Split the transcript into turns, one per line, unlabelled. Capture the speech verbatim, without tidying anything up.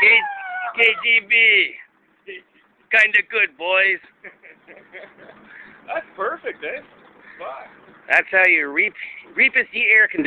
K G B. Kinda good, boys.
That's perfect, eh? Fuck.
That's how you reap, reap is the air conditioner.